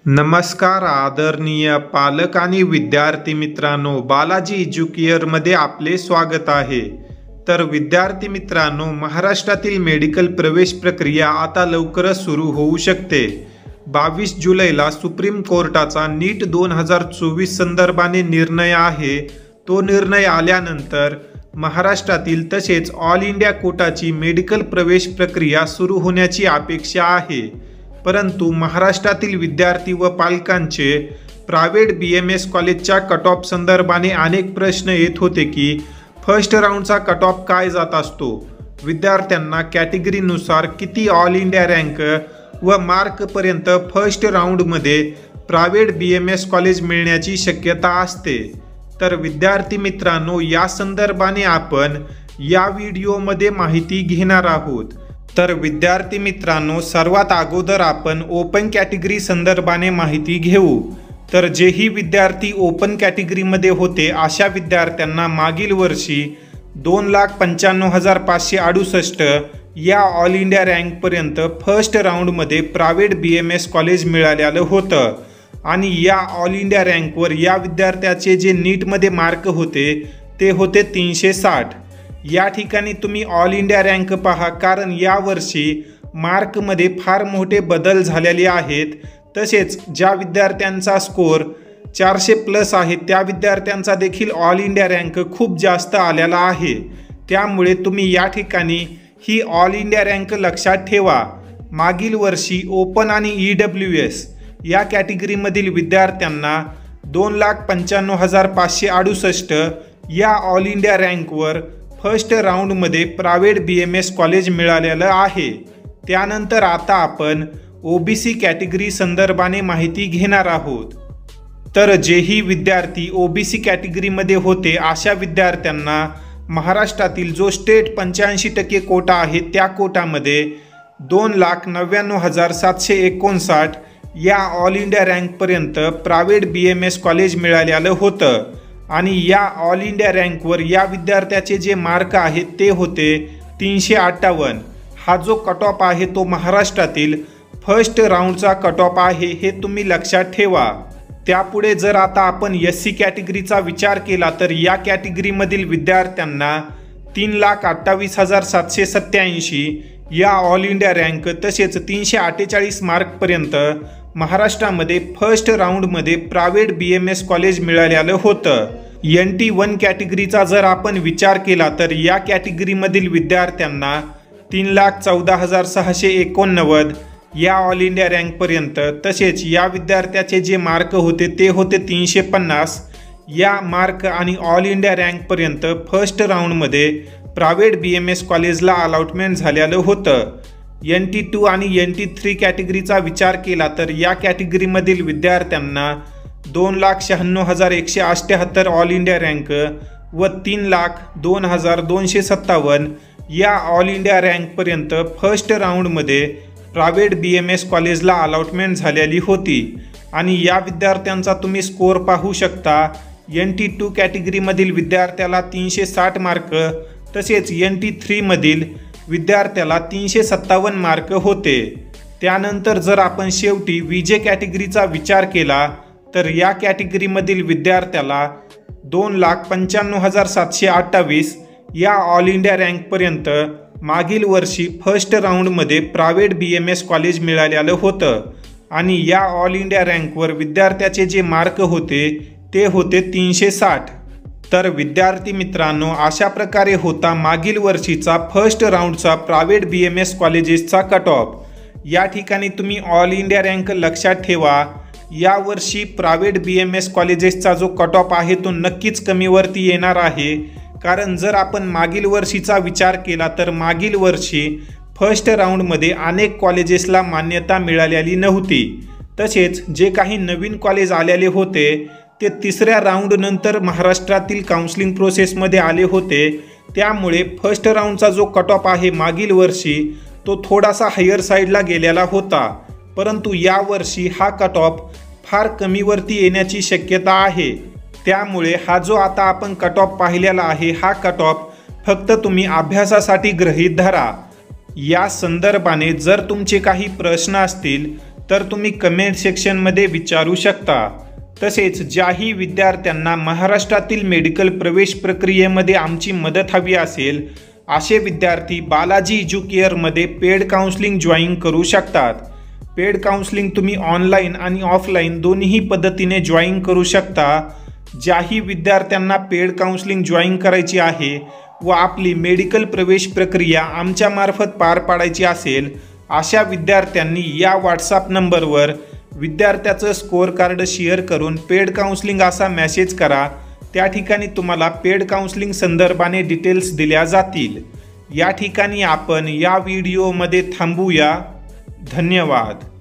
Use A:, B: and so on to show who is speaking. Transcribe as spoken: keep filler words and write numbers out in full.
A: नमस्कार आदरणीय पालक आणि विद्यार्थी मित्रांनो, बालाजी एज्युकेअरमध्ये आपले स्वागत आहे। तर विद्यार्थी मित्रांनो, महाराष्ट्रातील मेडिकल प्रवेश प्रक्रिया आता लवकरच सुरू होऊ शकते। बावीस जुलैला सुप्रीम कोर्टाचा नीट दोन हजार चोवीस संदर्भाने निर्णय आहे। तो निर्णय आल्यानंतर महाराष्ट्रातील तसेच ऑल इंडिया कोटाची मेडिकल प्रवेश प्रक्रिया सुरू होण्याची अपेक्षा आहे। परंतु महाराष्ट्रातील विद्यार्थी व पालकांचे प्रायव्हेट बी एम एस कॉलेजच्या कट ऑफ संदर्भाने अनेक प्रश्न येत होते की फर्स्ट राऊंडचा कट ऑफ काय जात असतो, विद्यार्थ्यांना कॅटेगरीनुसार किती ऑल इंडिया रँक व मार्कपर्यंत फर्स्ट राऊंडमध्ये private B M S college मिळण्याची शक्यता असते। तर विद्यार्थी मित्रांनो, या संदर्भाने आपण या व्हिडिओमध्ये माहिती घेणार आहोत। तर विद्यार्थी मित्रांनो, सर्वात अगोदर आपण ओपन कॅटेगरी संदर्भाने माहिती घेऊ। तर जेही विद्यार्थी ओपन कॅटेगरीमध्ये होते अशा विद्यार्थ्यांना मागील वर्षी दोन लाख पंच्याण्णव हजार पाचशे अडुसष्ट या ऑल इंडिया रँकपर्यंत फर्स्ट राऊंडमध्ये private B M S college मिळालेलं होतं आणि या ऑल इंडिया रँकवर या विद्यार्थ्याचे जे नीटमध्ये मार्क होते ते होते तीनशे साठ। या ठिकाणी तुम्ही ऑल इंडिया रँक पहा, कारण यावर्षी मार्कमध्ये फार मोठे बदल झालेले आहेत। तसेच ज्या विद्यार्थ्यांचा स्कोर चारशे प्लस आहे त्या विद्यार्थ्यांचा देखील ऑल इंडिया रँक खूप जास्त आलेला आहे। त्यामुळे तुम्ही या ठिकाणी ही ऑल इंडिया रँक लक्षात ठेवा। मागील वर्षी ओपन आणि ई डब्ल्यू एस या कॅटेगरीमधील विद्यार्थ्यांना दोन लाख पंच्याण्णव हजार पाचशे अडुसष्ट या ऑल इंडिया रँकवर फर्स्ट राऊंडमध्ये private B M S college मिळालेलं आहे। त्यानंतर आता आपण ओ बी सी कॅटेगरी संदर्भाने माहिती घेणार आहोत। तर जेही विद्यार्थी ओ बी सी कॅटेगरीमध्ये होते अशा विद्यार्थ्यांना महाराष्ट्रातील जो स्टेट पंच्याऐंशी टक्के कोटा आहे त्या कोटामध्ये दोन लाख नव्याण्णव हजार सातशे एकोणसाठ या ऑल इंडिया रँकपर्यंत private B M S college मिळालेलं होतं आणि या ऑल इंडिया रँकवर या विद्यार्थ्याचे जे मार्क आहेत ते होते तीनशे अठ्ठावन्न। हा जो कट ऑफ आहे तो महाराष्ट्रातील फर्स्ट राऊंडचा कट ऑफ आहे, हे तुम्ही लक्षात ठेवा। त्यापुढे जर आता आपण एस सी कॅटेगरीचा विचार केला तर या कॅटेगरीमधील विद्यार्थ्यांना तीन लाख अठ्ठावीस हजार सातशे सत्त्याऐंशी या ऑल इंडिया रँक तसेच तीनशे अठ्ठेचाळीस मार्कपर्यंत महाराष्ट्रामध्ये फर्स्ट राऊंडमध्ये private B M S college मिळालेलं होतं। एन टी वन कॅटेगरीचा जर आपण विचार केला तर या कॅटेगरीमधील विद्यार्थ्यांना तीन लाख चौदा हजार सहाशे एकोणनव्वद या ऑल इंडिया रँकपर्यंत तसेच या विद्यार्थ्याचे जे मार्क होते ते होते तीनशे पन्नास या मार्क आणि ऑल इंडिया रँकपर्यंत फर्स्ट राऊंडमध्ये प्रायव्हेट बी एम एस कॉलेजला अलॉटमेंट झालेलं होतं। एन टी टू आणि एन टी थ्री कॅटेगरीचा विचार केला तर या कॅटेगरीमधील विद्यार्थ्यांना दोन लाख शहाण्णव हजार एकशे अठ्ठ्याहत्तर ऑल इंडिया रँक व तीन लाख दोन हजार दोनशे सत्तावन्न या ऑल इंडिया रँकपर्यंत फर्स्ट राऊंडमध्ये प्रायव्हेट बी एम एस कॉलेजला अलॉटमेंट झालेली होती आणि या विद्यार्थ्यांचा तुम्ही स्कोर पाहू शकता। एन टी टू कॅटेगरीमधील विद्यार्थ्याला तीनशे साठ मार्क तसेच एन टी थ्रीमधील विद्यार्थ्याला तीनशे सत्तावन्न मार्क होते। त्यानंतर जर आपण शेवटी व्ही जे कॅटेगरीचा विचार केला तर या कॅटेगरीमधील विद्यार्थ्याला दोन लाख पंच्याण्णव हजार सातशे अठ्ठावीस या ऑल इंडिया रँकपर्यंत मागील वर्षी फर्स्ट राऊंडमध्ये private B M S college मिळालेलं होतं आणि या ऑल इंडिया रँकवर विद्यार्थ्याचे जे मार्क होते ते होते तीनशे साठ। तर विद्यार्थी मित्रांनो, अशा प्रकारे होता मागील वर्षीचा फर्स्ट राऊंडचा प्रायव्हेट बी एम एस कॉलेजेसचा कट ऑफ। या ठिकाणी तुम्ही ऑल इंडिया रँक लक्षात ठेवा। यावर्षी प्रायव्हेट बी एम एस कॉलेजेसचा जो कट ऑफ आहे तो नक्कीच कमीवरती येणार आहे, कारण जर आपण मागील वर्षीचा विचार केला तर मागील वर्षी फर्स्ट राऊंडमध्ये अनेक कॉलेजेसला मान्यता मिळालेली नव्हती। तसेच जे काही नवीन कॉलेज आलेले होते ते तिसऱ्या राऊंडनंतर महाराष्ट्रातील काउन्सिलिंग प्रोसेसमध्ये आले होते। त्यामुळे फर्स्ट राऊंडचा जो कट ऑफ आहे मागील वर्षी तो थोडासा हायर साईडला गेलेला होता, परंतु यावर्षी हा कट ऑफ फार कमीवरती येण्याची शक्यता आहे। त्यामुळे हा जो आता आपण कट ऑफ पाहिलेला आहे हा कट ऑफ फक्त तुम्ही अभ्यासासाठी गृहीत धरा। या संदर्भाने जर तुमचे काही प्रश्न असतील तर तुम्ही कमेंट सेक्शनमध्ये विचारू शकता। तसेच ज्याही विद्यार्थ्यांना महाराष्ट्रातील मेडिकल प्रवेश प्रक्रियेमध्ये आमची मदत हवी असेल असे विद्यार्थी बालाजी एज्युकेअरमध्ये पेड काउन्सिलिंग जॉईन करू शकतात। पेड काउन्सिलिंग तुम्ही ऑनलाईन आणि ऑफलाईन दोन्ही पद्धतीने जॉईन करू शकता। ज्याही विद्यार्थ्यांना पेड काउन्सिलिंग जॉईन करायची आहे व आपली मेडिकल प्रवेश प्रक्रिया आमच्यामार्फत पार पाडायची असेल अशा विद्यार्थ्यांनी या व्हॉट्सॲप नंबरवर विद्यार्थ्याचं स्कोअर कार्ड शेअर करून पेड काउन्सिलिंग असा मेसेज करा। त्या ठिकाणी तुम्हाला पेड काउन्सिलिंग संदर्भाने डिटेल्स दिल्या जातील। या ठिकाणी आपण या व्हिडिओमध्ये थांबूया। धन्यवाद।